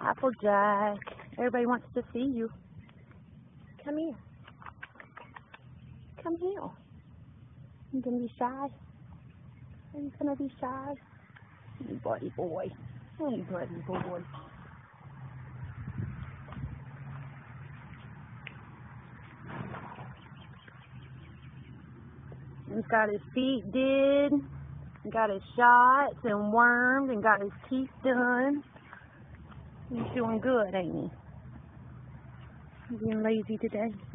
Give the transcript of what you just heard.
Applejack, everybody wants to see you. Come here. Come here. You gonna be shy? Are you gonna be shy? Hey, buddy boy. Hey, buddy boy. He's got his feet did, got his shots and wormed, and got his teeth done. He's doing good, ain't he? He's being lazy today.